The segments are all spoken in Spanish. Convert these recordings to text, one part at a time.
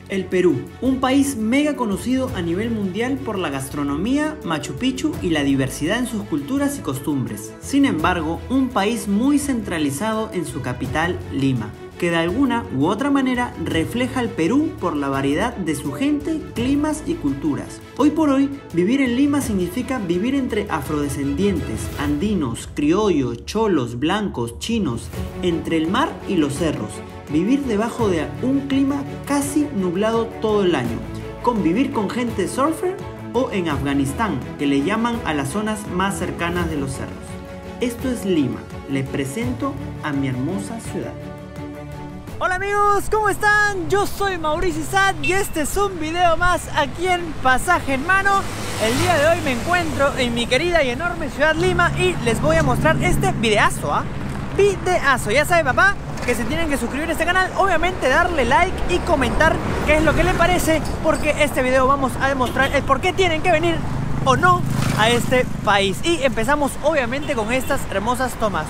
El Perú, un país mega conocido a nivel mundial por la gastronomía, Machu Picchu y la diversidad en sus culturas y costumbres. Sin embargo, un país muy centralizado en su capital, Lima, que de alguna u otra manera refleja al Perú por la variedad de su gente, climas y culturas. Hoy por hoy, vivir en Lima significa vivir entre afrodescendientes, andinos, criollos, cholos, blancos, chinos, entre el mar y los cerros. Vivir debajo de un clima casi nublado todo el año. Convivir con gente surfer o en Afganistán, que le llaman a las zonas más cercanas de los cerros. Esto es Lima. Les presento a mi hermosa ciudad. Hola amigos, ¿cómo están? Yo soy Mauricio Isat y este es un video más aquí en Pasaje en Mano. El día de hoy me encuentro en mi querida y enorme ciudad Lima y les voy a mostrar este videazo, videazo. Ya sabe papá que se tienen que suscribir a este canal, obviamente darle like y comentar qué es lo que les parece, porque este video vamos a demostrar el por qué tienen que venir o no a este país. Y empezamos obviamente con estas hermosas tomas.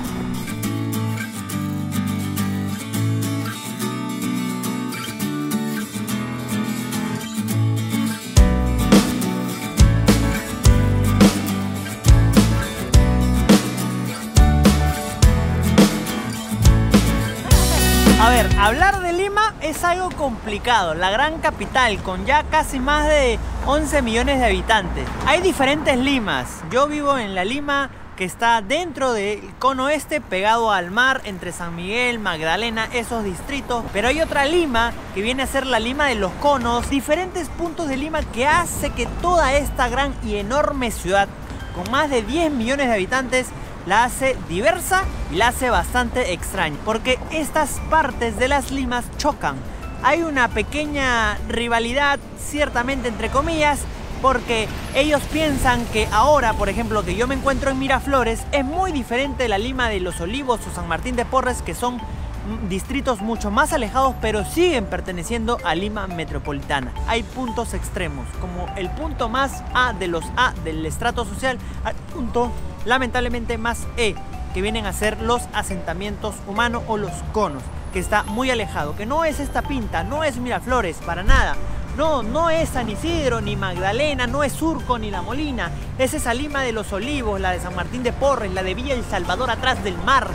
A ver, hablar de Lima es algo complicado, la gran capital con ya casi más de 11 millones de habitantes. Hay diferentes Limas, yo vivo en la Lima que está dentro del cono este, pegado al mar, entre San Miguel, Magdalena, esos distritos. Pero hay otra Lima que viene a ser la Lima de los conos, diferentes puntos de Lima que hace que toda esta gran y enorme ciudad, con más de 10 millones de habitantes, la hace diversa y la hace bastante extraña, porque estas partes de las Limas chocan. Hay una pequeña rivalidad, ciertamente entre comillas, porque ellos piensan que ahora, por ejemplo, que yo me encuentro en Miraflores, es muy diferente de la Lima de los Olivos o San Martín de Porres, que son distritos mucho más alejados, pero siguen perteneciendo a Lima metropolitana. Hay puntos extremos, como el punto más A de los A del estrato social, al punto lamentablemente más E, que vienen a ser los asentamientos humanos o los conos, que está muy alejado, que no es esta pinta, no es Miraflores, para nada. No es San Isidro, ni Magdalena, no es Surco, ni La Molina. Es esa Lima de los Olivos, la de San Martín de Porres, la de Villa El Salvador atrás del mar.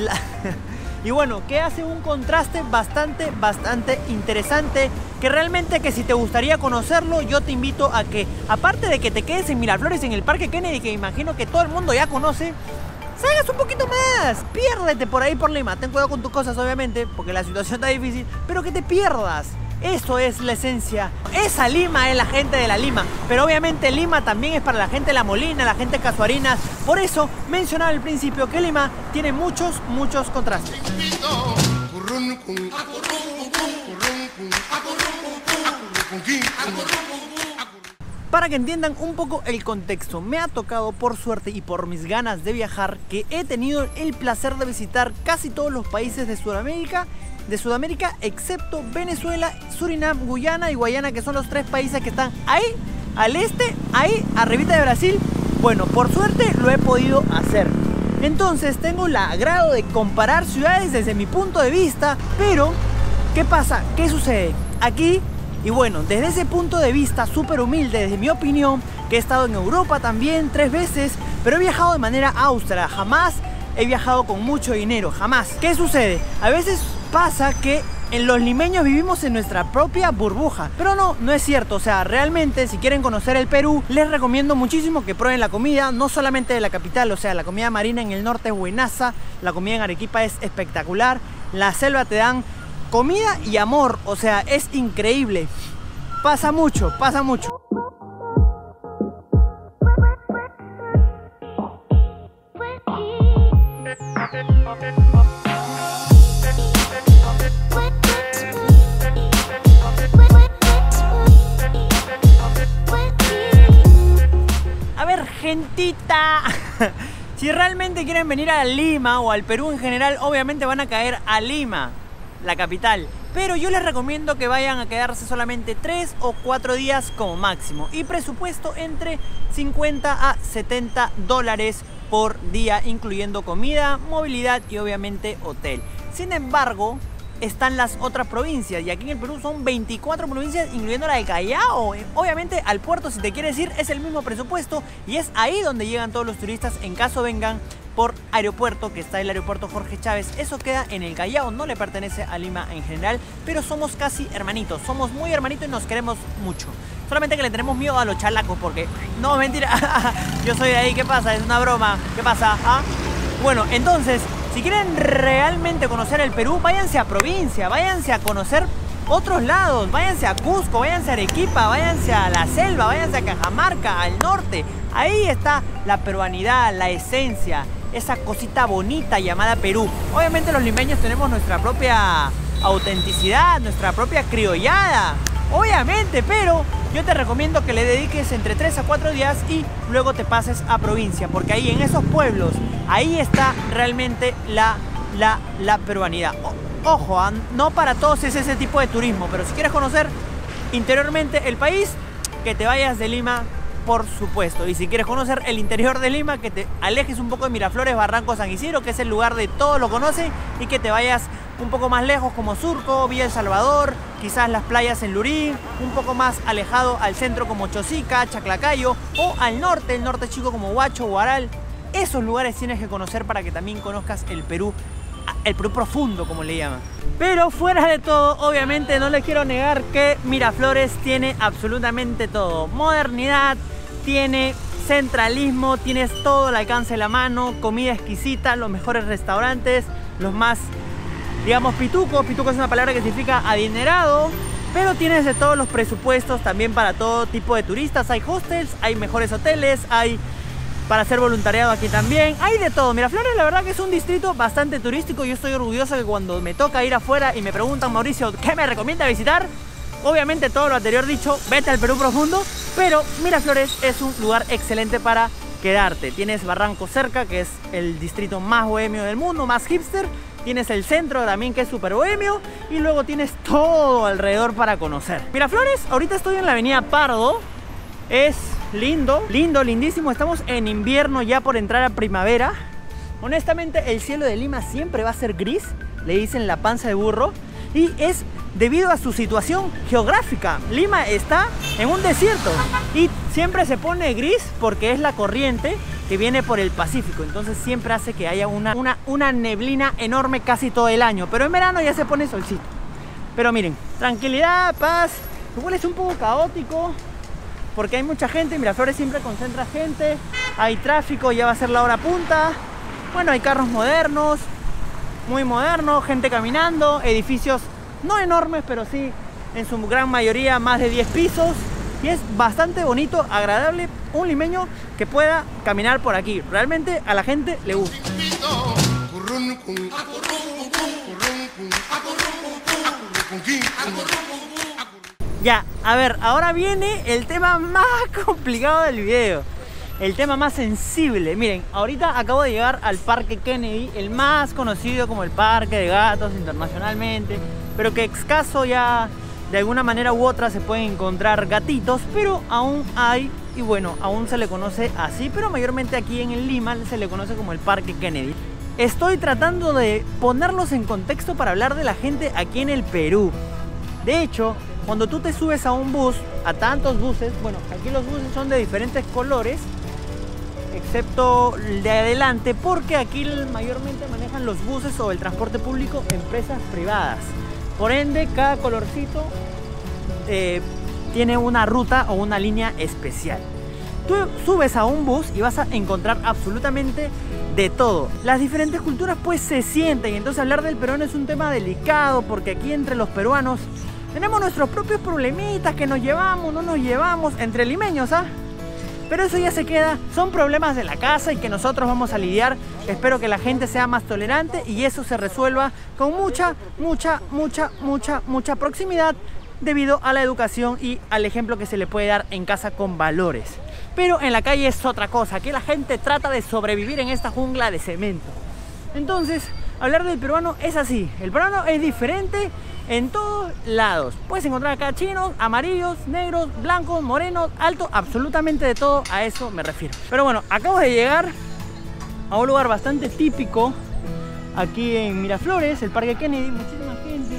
Y bueno, que hace un contraste bastante interesante, que realmente que si te gustaría conocerlo, yo te invito a que, aparte de que te quedes en Miraflores, en el Parque Kennedy, que imagino que todo el mundo ya conoce, salgas un poquito más, piérdete por ahí por Lima. Ten cuidado con tus cosas, obviamente, porque la situación está difícil, pero que te pierdas. Eso es la esencia. Esa Lima es la gente de la Lima, pero obviamente Lima también es para la gente de La Molina, la gente de Casuarinas. Por eso mencionaba al principio que Lima tiene muchos contrastes. Para que entiendan un poco el contexto, me ha tocado por suerte y por mis ganas de viajar que he tenido el placer de visitar casi todos los países de Sudamérica, excepto Venezuela, Surinam, Guyana y Guayana, que son los tres países que están ahí al este, ahí arribita de Brasil. Bueno, por suerte lo he podido hacer. Entonces tengo el agrado de comparar ciudades desde mi punto de vista, pero ¿qué pasa? ¿Qué sucede? Aquí, y bueno, desde ese punto de vista súper humilde, desde mi opinión, que he estado en Europa también 3 veces, pero he viajado de manera austera, jamás he viajado con mucho dinero, jamás. ¿Qué sucede? A veces pasa que en los limeños vivimos en nuestra propia burbuja, pero no es cierto. O sea, realmente si quieren conocer el Perú, les recomiendo muchísimo que prueben la comida, no solamente de la capital. O sea, la comida marina en el norte es buenaza, la comida en Arequipa es espectacular, la selva te dan comida y amor, o sea, es increíble. Pasa mucho. A ver, gentita, si realmente quieren venir a Lima o al Perú en general, obviamente van a caer a Lima, la capital. Pero yo les recomiendo que vayan a quedarse solamente 3 o 4 días como máximo. Y presupuesto entre 50 a 70 dólares por día, incluyendo comida, movilidad y obviamente hotel. Sin embargo, están las otras provincias. Y aquí en el Perú son 24 provincias, incluyendo la de Callao. Obviamente al puerto, si te quieres ir, es el mismo presupuesto y es ahí donde llegan todos los turistas en caso vengan por aeropuerto, que está el aeropuerto Jorge Chávez. Eso queda en el Callao, no le pertenece a Lima en general, pero somos casi hermanitos, somos muy hermanitos y nos queremos mucho. Solamente que le tenemos miedo a los chalacos porque... No, mentira, yo soy de ahí, ¿qué pasa? Es una broma, ¿qué pasa? ¿Ah? Bueno, entonces, si quieren realmente conocer el Perú, váyanse a provincia, váyanse a conocer otros lados, váyanse a Cusco, váyanse a Arequipa, váyanse a la selva, váyanse a Cajamarca, al norte. Ahí está la peruanidad, la esencia, esa cosita bonita llamada Perú. Obviamente los limeños tenemos nuestra propia autenticidad, nuestra propia criollada, obviamente, pero yo te recomiendo que le dediques entre 3 a 4 días y luego te pases a provincia, porque ahí en esos pueblos, ahí está realmente la peruanidad. Ojo, no para todos es ese tipo de turismo, pero si quieres conocer interiormente el país, que te vayas de Lima, por supuesto. Y si quieres conocer el interior de Lima, que te alejes un poco de Miraflores, Barranco, San Isidro, que es el lugar de todos lo conocen, y que te vayas un poco más lejos como Surco, Villa El Salvador, quizás las playas en Lurín, un poco más alejado al centro como Chosica, Chaclacayo, o al norte, el norte chico como Huacho, Huaral. Esos lugares tienes que conocer para que también conozcas el Perú profundo, como le llaman. Pero fuera de todo, obviamente no les quiero negar que Miraflores tiene absolutamente todo. Modernidad, tiene centralismo, tienes todo al alcance de la mano, comida exquisita, los mejores restaurantes, los más, digamos, pituco. Pituco es una palabra que significa adinerado, pero tienes de todos los presupuestos también para todo tipo de turistas. Hay hostels, hay mejores hoteles, hay para hacer voluntariado aquí también, hay de todo. Miraflores la verdad que es un distrito bastante turístico. Yo estoy orgulloso que cuando me toca ir afuera y me preguntan, Mauricio, ¿qué me recomienda visitar? Obviamente todo lo anterior dicho, vete al Perú profundo, pero Miraflores es un lugar excelente para quedarte. Tienes Barranco cerca, que es el distrito más bohemio del mundo, más hipster. Tienes el centro también, que es súper bohemio, y luego tienes todo alrededor para conocer. Miraflores, ahorita estoy en la avenida Pardo. Es lindo, lindo, lindísimo. Estamos en invierno ya por entrar a primavera. Honestamente el cielo de Lima siempre va a ser gris, le dicen la panza de burro, y es debido a su situación geográfica. Lima está en un desierto y siempre se pone gris porque es la corriente que viene por el Pacífico, entonces siempre hace que haya una neblina enorme casi todo el año, pero en verano ya se pone solcito. Pero miren, tranquilidad, paz. Igual es un poco caótico porque hay mucha gente. Miraflores siempre concentra gente, hay tráfico, ya va a ser la hora punta. Bueno, hay carros modernos, muy modernos, gente caminando, edificios no enormes, pero sí en su gran mayoría más de 10 pisos. Y es bastante bonito, agradable, un limeño que pueda caminar por aquí. Realmente a la gente le gusta. Ya, a ver, ahora viene el tema más complicado del video, el tema más sensible. Miren, ahorita acabo de llegar al Parque Kennedy, el más conocido como el Parque de Gatos internacionalmente, pero que escaso ya de alguna manera u otra se pueden encontrar gatitos, pero aún hay, y bueno, aún se le conoce así, pero mayormente aquí en Lima se le conoce como el Parque Kennedy. Estoy tratando de ponerlos en contexto para hablar de la gente aquí en el Perú. De hecho, cuando tú te subes a un bus, a tantos buses, bueno, aquí los buses son de diferentes colores, excepto el de adelante, porque aquí mayormente manejan los buses o el transporte público empresas privadas. Por ende, cada colorcito tiene una ruta o una línea especial. Tú subes a un bus y vas a encontrar absolutamente de todo. Las diferentes culturas pues se sienten, entonces hablar del peruano es un tema delicado, porque aquí entre los peruanos tenemos nuestros propios problemitas que nos llevamos, no nos llevamos, entre limeños, ¿ah? Pero eso ya se queda, son problemas de la casa y que nosotros vamos a lidiar. Espero que la gente sea más tolerante y eso se resuelva con mucha proximidad debido a la educación y al ejemplo que se le puede dar en casa con valores. Pero en la calle es otra cosa, aquí la gente trata de sobrevivir en esta jungla de cemento. Entonces, hablar del peruano es así, el peruano es diferente en todos lados. Puedes encontrar acá chinos, amarillos, negros, blancos, morenos, altos, absolutamente de todo, a eso me refiero. Pero bueno, acabo de llegar a un lugar bastante típico aquí en Miraflores, el Parque Kennedy, muchísima gente.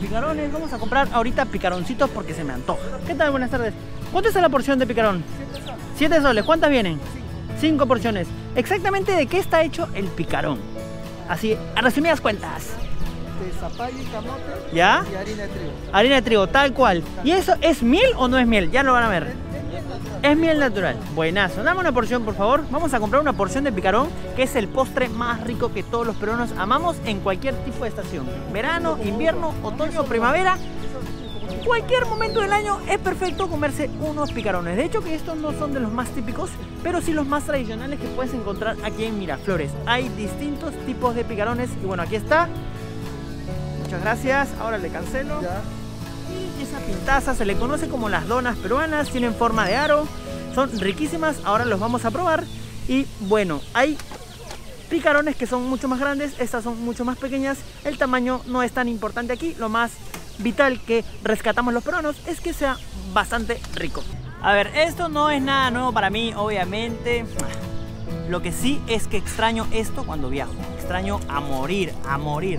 picarones. Vamos a comprar ahorita picaroncitos porque se me antoja. ¿Qué tal? Buenas tardes. ¿Cuánto está la porción de picarón? 7 soles. 7 soles. ¿Cuántas vienen? 5 porciones. Exactamente de qué está hecho el picarón. Así, a resumidas cuentas. De zapallo y camote. ¿Ya? Y harina de trigo. Harina de trigo, tal cual. ¿Y eso es miel o no es miel? Ya lo van a ver. Es miel natural. Buenazo. Dame una porción, por favor. Vamos a comprar una porción de picarón, que es el postre más rico que todos los peruanos amamos en cualquier tipo de estación. Verano, invierno, otoño, primavera. Cualquier momento del año es perfecto comerse unos picarones. De hecho que estos no son de los más típicos, pero sí los más tradicionales que puedes encontrar aquí en Miraflores. Hay distintos tipos de picarones y bueno, aquí está. Muchas gracias. Ahora le cancelo. Ya. Y esa pintaza se le conoce como las donas peruanas, tienen forma de aro, son riquísimas, ahora los vamos a probar. Y bueno, hay picarones que son mucho más grandes, estas son mucho más pequeñas, el tamaño no es tan importante aquí, lo más vital que rescatamos los peruanos es que sea bastante rico. A ver, esto no es nada nuevo para mí, obviamente. Lo que sí es que extraño esto cuando viajo, extraño a morir, a morir.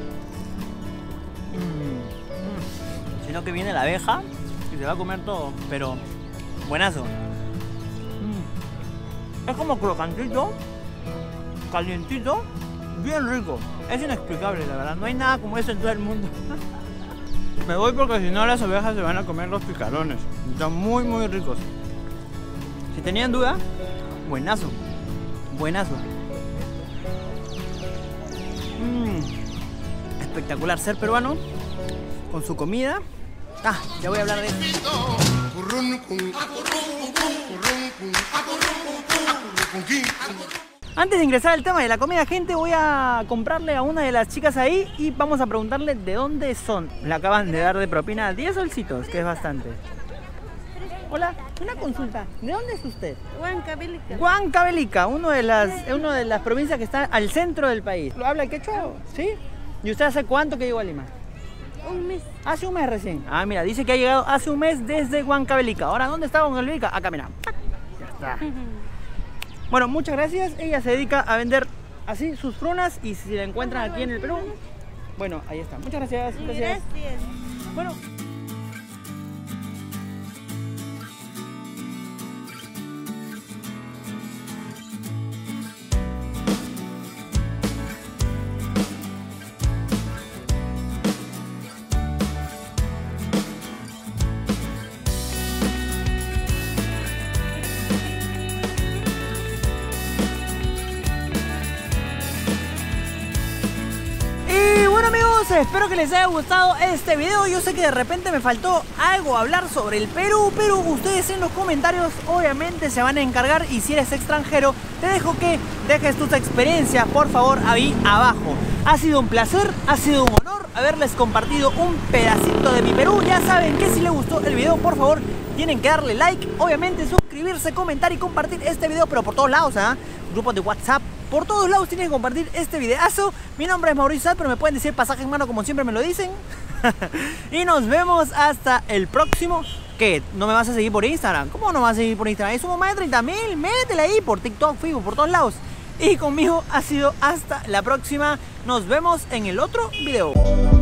Sino que viene la abeja y se va a comer todo, pero buenazo. Es como crocantito, calientito, bien rico. Es inexplicable, la verdad. No hay nada como eso en todo el mundo. Me voy porque si no las abejas se van a comer los picarones. Están muy, muy ricos. Si tenían duda, buenazo. Buenazo. Espectacular ser peruano con su comida. Ah, ya voy a hablar de esto. Antes de ingresar al tema de la comida, gente, voy a comprarle a una de las chicas ahí y vamos a preguntarle de dónde son. Le acaban de dar de propina 10 solcitos, que es bastante. Hola, una consulta. ¿De dónde es usted? Huancavelica. Huancavelica, una de las provincias que está al centro del país. ¿Lo habla quechua? ¿Sí? ¿Y usted hace cuánto que llegó a Lima? Un mes. Hace un mes recién. Ah, mira, dice que ha llegado hace un mes desde Huancavelica. Ahora, ¿dónde está Huancavelica? Acá, mira. Ya está. Bueno, muchas gracias. Ella se dedica a vender así sus frunas y si la encuentran aquí en el Perú, bueno, ahí está. Muchas gracias. Gracias. Bueno. Espero que les haya gustado este video. Yo sé que de repente me faltó algo hablar sobre el Perú, pero ustedes en los comentarios obviamente se van a encargar, y si eres extranjero te dejo que dejes tus experiencias por favor ahí abajo. Ha sido un placer, ha sido un honor haberles compartido un pedacito de mi Perú. Ya saben que si les gustó el video, por favor tienen que darle like, obviamente suscribirse, comentar y compartir este video, pero por todos lados, grupos de WhatsApp. Por todos lados tienen que compartir este videazo. Mi nombre es Mauricio Sad, pero me pueden decir pasaje en mano como siempre me lo dicen. Y nos vemos hasta el próximo. ¿Qué? ¿No me vas a seguir por Instagram? ¿Cómo no me vas a seguir por Instagram? Es un más de 30.000. Métele ahí por TikTok, Facebook, por todos lados. Y conmigo ha sido hasta la próxima. Nos vemos en el otro video.